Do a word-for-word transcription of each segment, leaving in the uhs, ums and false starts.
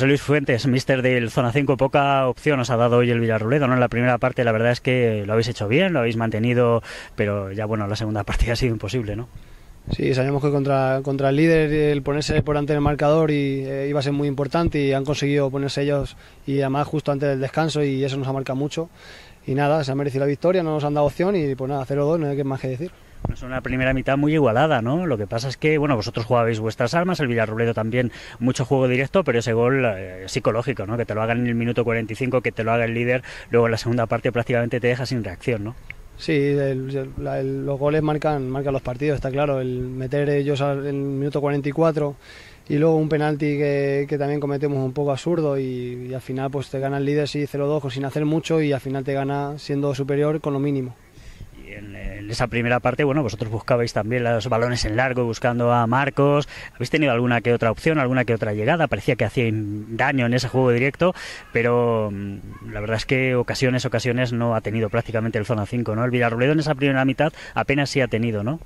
José Luis Fuentes, míster del Zona cinco, poca opción os ha dado hoy el Villarrobledo, ¿no? En la primera parte la verdad es que lo habéis hecho bien, lo habéis mantenido, pero ya bueno, la segunda partida ha sido imposible, ¿no? Sí, sabíamos que contra, contra el líder el ponerse por delante del marcador y, eh, iba a ser muy importante y han conseguido ponerse ellos y además justo antes del descanso y eso nos ha marcado mucho. Y nada, se ha merecido la victoria, no nos han dado opción y pues nada, cero dos, no hay más que decir. Es una primera mitad muy igualada, ¿no? Lo que pasa es que, bueno, vosotros jugabais vuestras armas, el Villarrobledo también, mucho juego directo, pero ese gol eh, psicológico, ¿no? Que te lo hagan en el minuto cuarenta y cinco, que te lo haga el líder, luego en la segunda parte prácticamente te deja sin reacción, ¿no? Sí, el, la, el, los goles marcan, marcan los partidos, está claro, el meter ellos en el minuto cuarenta y cuatro y luego un penalti que, que también cometemos un poco absurdo y, y al final pues te gana el líder sí cero dos sin hacer mucho y al final te gana siendo superior con lo mínimo. En, en esa primera parte, bueno, vosotros buscabais también los balones en largo, buscando a Marcos. ¿Habéis tenido alguna que otra opción, alguna que otra llegada? Parecía que hacía daño en ese juego directo, pero mmm, la verdad es que ocasiones, ocasiones no ha tenido prácticamente el Zona cinco, ¿no? El Villarrobledo en esa primera mitad apenas sí ha tenido, ¿no?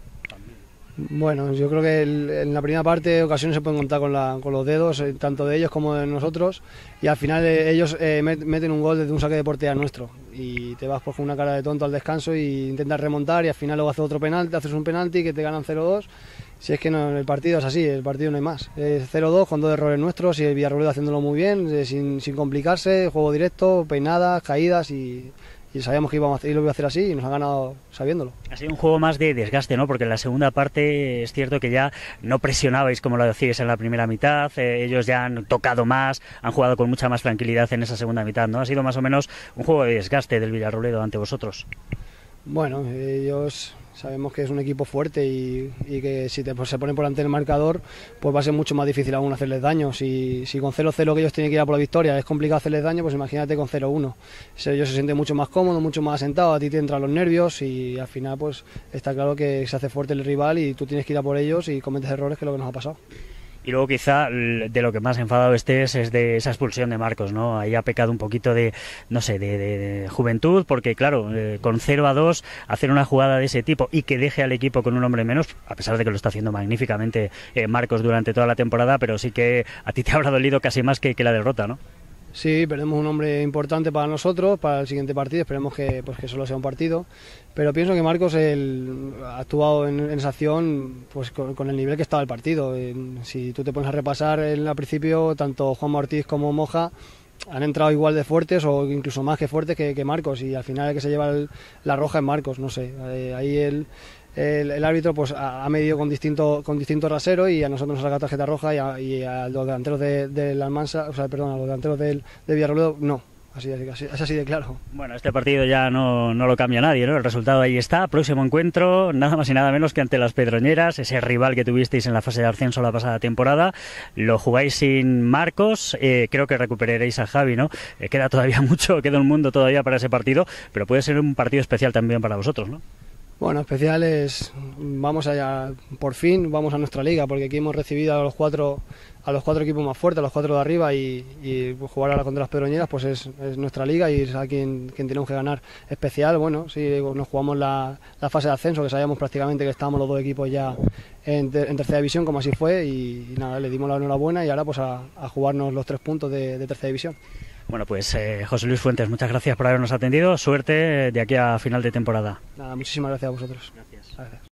Bueno, yo creo que el, en la primera parte ocasiones se pueden contar con, la, con los dedos, eh, tanto de ellos como de nosotros, y al final eh, ellos eh, met, meten un gol desde un saque de portería nuestro y te vas pues, con una cara de tonto al descanso y intentas remontar y al final luego haces otro penalti, haces un penalti que te ganan cero dos. Si es que no, el partido es así, el partido no hay más. Es cero dos con dos errores nuestros y el Villarrobledo haciéndolo muy bien, eh, sin, sin complicarse, juego directo, peinadas, caídas y... y sabíamos que íbamos a hacer, y lo iba a hacer así y nos ha ganado sabiéndolo. Ha sido un juego más de desgaste, ¿no? Porque en la segunda parte es cierto que ya no presionabais como lo decíais en la primera mitad, eh, ellos ya han tocado más, han jugado con mucha más tranquilidad en esa segunda mitad, ¿no? Ha sido más o menos un juego de desgaste del Villarrobledo ante vosotros. Bueno, ellos sabemos que es un equipo fuerte y, y que si te, pues, se ponen por delante del marcador, pues va a ser mucho más difícil aún hacerles daño. Si, si con cero cero que ellos tienen que ir a por la victoria es complicado hacerles daño, pues imagínate con cero uno. Ellos se sienten mucho más cómodos, mucho más asentados, a ti te entran los nervios y al final pues está claro que se hace fuerte el rival y tú tienes que ir a por ellos y cometes errores, que es lo que nos ha pasado. Y luego quizá de lo que más enfadado estés es de esa expulsión de Marcos, ¿no? Ahí ha pecado un poquito de, no sé, de, de, de juventud, porque claro, eh, con cero a dos, hacer una jugada de ese tipo y que deje al equipo con un hombre menos, a pesar de que lo está haciendo magníficamente eh, Marcos durante toda la temporada, pero sí que a ti te habrá dolido casi más que, que la derrota, ¿no? Sí, perdemos un hombre importante para nosotros, para el siguiente partido, esperemos que, pues, que solo sea un partido, pero pienso que Marcos el, ha actuado en, en esa acción pues, con, con el nivel que estaba el partido. En, si tú te pones a repasar en, al principio, tanto Juan Ortiz como Moja han entrado igual de fuertes o incluso más que fuertes que, que Marcos y al final el que se lleva el, la roja es Marcos, no sé, eh, ahí el... El, el árbitro pues ha, ha medido con distinto con distinto rasero y a nosotros nos saca tarjeta roja y a, y a los delanteros de, de la Almansa, o sea, perdón, a los delanteros del de Villarrobledo no. Así, así, es así de claro. Bueno, este partido ya no, no lo cambia nadie, ¿no? El resultado ahí está. Próximo encuentro, nada más y nada menos que ante las Pedroñeras, ese rival que tuvisteis en la fase de ascenso la pasada temporada. Lo jugáis sin Marcos, eh, creo que recuperaréis a Javi, ¿no? Eh, queda todavía mucho, queda un mundo todavía para ese partido, pero puede ser un partido especial también para vosotros, ¿no? Bueno, especial es, vamos allá, por fin vamos a nuestra liga, porque aquí hemos recibido a los cuatro a los cuatro equipos más fuertes, a los cuatro de arriba y, y pues, jugar ahora contra las Pedroñeras pues es, es nuestra liga y es a quien, quien tenemos que ganar. Especial, bueno, sí, nos jugamos la, la fase de ascenso, que sabíamos prácticamente que estábamos los dos equipos ya en, ter, en tercera división, como así fue, y, y nada, le dimos la enhorabuena y ahora pues a, a jugarnos los tres puntos de, de tercera división. Bueno, pues eh, José Luis Fuentes, muchas gracias por habernos atendido. Suerte de aquí a final de temporada. Nada, muchísimas gracias a vosotros. Gracias. Gracias.